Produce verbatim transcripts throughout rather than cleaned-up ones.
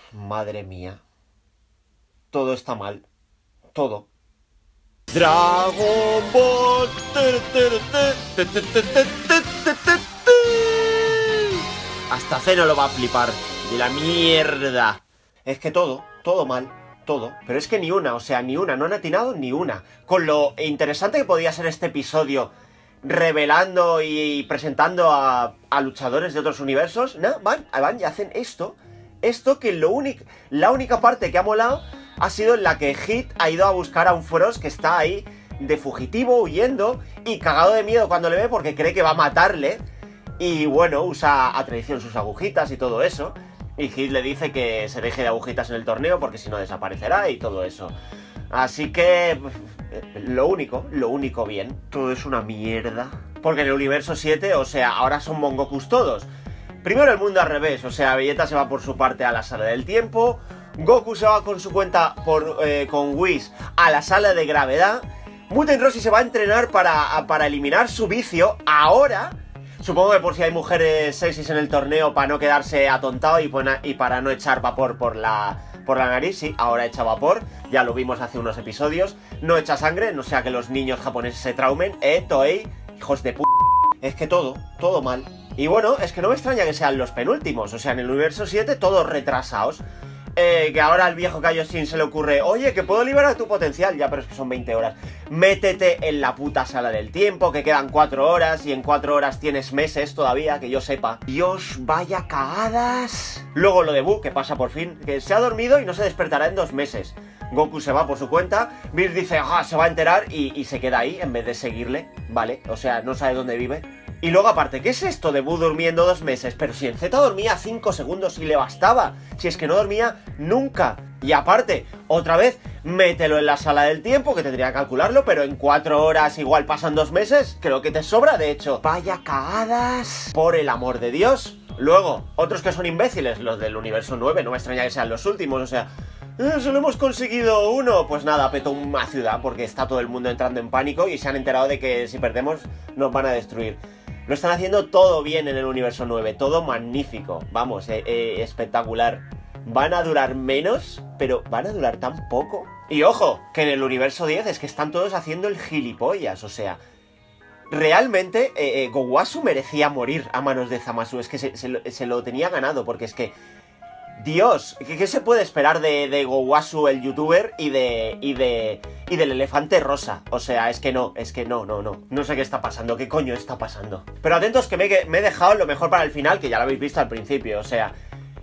Madre mía. Todo está mal. Todo. Dragon Ball. Hasta Zeno lo va a flipar. De la mierda. Es que todo, todo mal. Todo. Pero es que ni una, o sea, ni una. No han atinado ni una. Con lo interesante que podía ser este episodio, revelando y presentando a, a luchadores de otros universos. No, van, van y hacen esto. Esto que lo único, la única parte que ha molado ha sido en la que Hit ha ido a buscar a un Frost que está ahí de fugitivo, huyendo y cagado de miedo cuando le ve porque cree que va a matarle. Y bueno, usa a traición sus agujitas y todo eso. Y Hit le dice que se deje de agujitas en el torneo porque si no desaparecerá y todo eso. Así que lo único, lo único bien. Todo es una mierda. Porque en el universo siete, o sea, ahora son Mongokus todos. Primero el mundo al revés, o sea, Vegeta se va por su parte a la sala del tiempo, Goku se va con su cuenta por, eh, con Whis a la sala de gravedad, Muten Roshi se va a entrenar para, para eliminar su vicio ahora, supongo que por si hay mujeres sexys en el torneo para no quedarse atontado y, y para no echar vapor por la, por la nariz, sí, ahora echa vapor, ya lo vimos hace unos episodios, no echa sangre, no sea que los niños japoneses se traumen, eh, Toei, hijos de p***, es que todo, todo mal. Y bueno, es que no me extraña que sean los penúltimos, o sea, en el universo siete todos retrasados. Eh, que ahora al viejo Kaioshin se le ocurre, oye, que puedo liberar tu potencial, ya, pero es que son veinte horas. Métete en la puta sala del tiempo, que quedan cuatro horas, y en cuatro horas tienes meses todavía, que yo sepa. Dios, vaya cagadas. Luego lo de Buu, que pasa por fin, que se ha dormido y no se despertará en dos meses. Goku se va por su cuenta, Beerus dice, ajá, se va a enterar y, y se queda ahí en vez de seguirle, ¿vale? O sea, no sabe dónde vive. Y luego aparte, ¿qué es esto de Buu durmiendo dos meses? Pero si en Z dormía cinco segundos y le bastaba. Si es que no dormía nunca. Y aparte, otra vez, mételo en la sala del tiempo, que tendría que calcularlo, pero en cuatro horas igual pasan dos meses. Creo que te sobra, de hecho. Vaya cagadas. Por el amor de Dios. Luego, otros que son imbéciles, los del universo nueve, no me extraña que sean los últimos, o sea... Eh, solo hemos conseguido uno. Pues nada, petó una ciudad porque está todo el mundo entrando en pánico y se han enterado de que si perdemos nos van a destruir. Lo están haciendo todo bien en el universo nueve, todo magnífico, vamos, eh, eh, espectacular. Van a durar menos, pero van a durar tan poco. Y ojo, que en el universo diez es que están todos haciendo el gilipollas, o sea... Realmente, eh, eh, Gowasu merecía morir a manos de Zamasu, es que se, se, lo, se lo tenía ganado, porque es que... Dios, ¿qué, qué se puede esperar de, de Gowasu, el youtuber, y de, y de y del elefante rosa? O sea, es que no, es que no, no, no. No sé qué está pasando, qué coño está pasando. Pero atentos que me, me he dejado lo mejor para el final, que ya lo habéis visto al principio, o sea...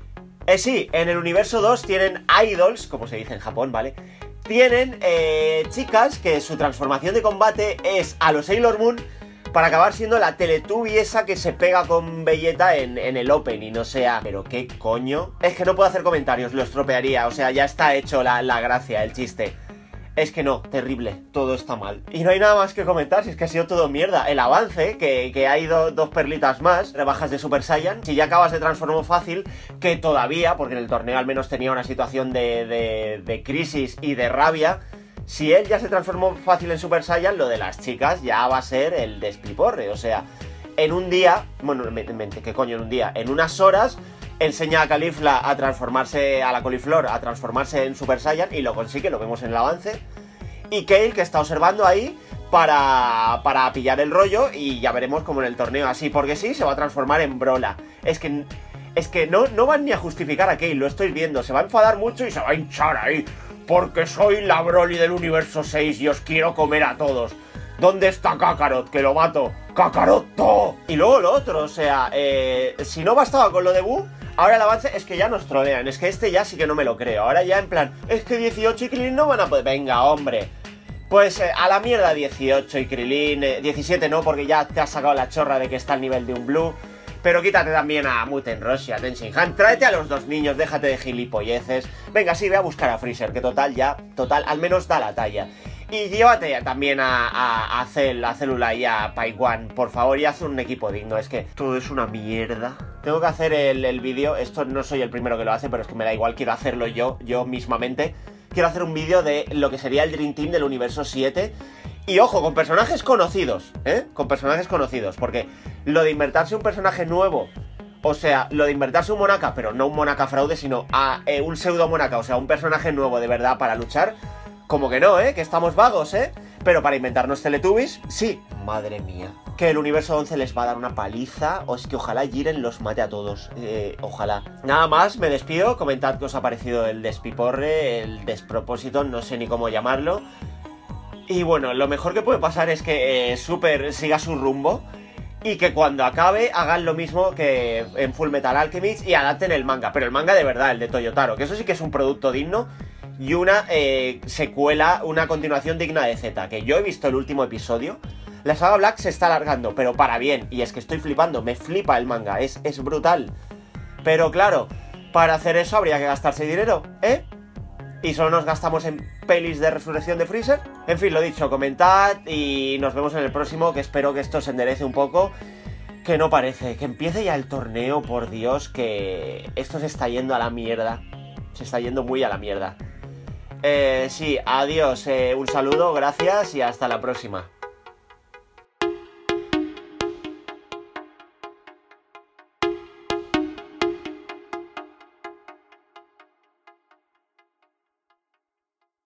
Eh, sí, en el universo dos tienen idols, como se dice en Japón, ¿vale? Tienen eh, chicas que su transformación de combate es a los Sailor Moon, para acabar siendo la Teletubby esa que se pega con Vegeta en, en el opening, o sea... ¿Pero qué coño? Es que no puedo hacer comentarios, lo estropearía, o sea, ya está hecho la, la gracia, el chiste. Es que no, terrible, todo está mal. Y no hay nada más que comentar, si es que ha sido todo mierda. El avance, que, que hay do, dos perlitas más, rebajas de Super Saiyan. Si ya acabas de transformar fácil, que todavía, porque en el torneo al menos tenía una situación de, de, de crisis y de rabia... Si él ya se transformó fácil en Super Saiyan, lo de las chicas ya va a ser el despiporre. O sea, en un día... Bueno, ¿qué coño en un día? En unas horas enseña a Caulifla a transformarse... A la coliflor a transformarse en Super Saiyan y lo consigue, lo vemos en el avance. Y Kale, que está observando ahí para, para pillar el rollo y ya veremos como en el torneo así. Porque sí, se va a transformar en Brola. Es que... Es que no, no van ni a justificar a Kale, lo estoy viendo. Se va a enfadar mucho y se va a hinchar ahí. Porque soy la Broly del universo seis y os quiero comer a todos. ¿Dónde está Kakarot? Que lo mato. ¡Kakaroto! Y luego lo otro, o sea, eh, si no bastaba con lo de Buu, ahora el avance es que ya nos trolean. Es que este ya sí que no me lo creo. Ahora ya en plan, es que dieciocho y Krillin no van a poder... Venga, hombre. Pues eh, a la mierda dieciocho y Krillin. Eh, diecisiete no, porque ya te has sacado la chorra de que está al nivel de un Blue. Pero quítate también a Muten Roshi, a Ten Shin Han. Tráete a los dos niños, déjate de gilipolleces. Venga, sí, ve a buscar a Freezer, que total ya, total, al menos da la talla. Y llévate también a, a, a Cell, a Célula y a Paiwan, por favor, y haz un equipo digno. Es que todo es una mierda. Tengo que hacer el, el vídeo, esto no soy el primero que lo hace, pero es que me da igual, quiero hacerlo yo, yo mismamente. Quiero hacer un vídeo de lo que sería el Dream Team del universo siete. Y ojo, con personajes conocidos, ¿eh? Con personajes conocidos, porque lo de inventarse un personaje nuevo O sea, lo de inventarse un Monaka, pero no un Monaka fraude, sino a eh, un pseudo Monaka, o sea, un personaje nuevo de verdad para luchar, como que no, ¿eh? Que estamos vagos, ¿eh? Pero para inventarnos Teletubbies, sí. Madre mía. Que el universo once les va a dar una paliza, o es que ojalá Jiren los mate a todos. Eh, ojalá. Nada más, me despido. Comentad qué os ha parecido el despiporre, el despropósito, no sé ni cómo llamarlo. Y bueno, lo mejor que puede pasar es que eh, Super siga su rumbo y que cuando acabe hagan lo mismo que en Full Metal Alchemist y adapten el manga. Pero el manga de verdad, el de Toyotaro, que eso sí que es un producto digno. Y una eh, secuela, una continuación digna de Z, que yo he visto el último episodio. La saga Black se está alargando, pero para bien. Y es que estoy flipando, me flipa el manga, es, es brutal. Pero claro, para hacer eso habría que gastarse dinero, ¿eh? Y solo nos gastamos en pelis de resurrección de Freezer. En fin, lo dicho, comentad y nos vemos en el próximo, que espero que esto se enderece un poco. Que no parece, que empiece ya el torneo, por Dios, que esto se está yendo a la mierda. Se está yendo muy a la mierda. Eh, sí, adiós, eh, un saludo, gracias y hasta la próxima.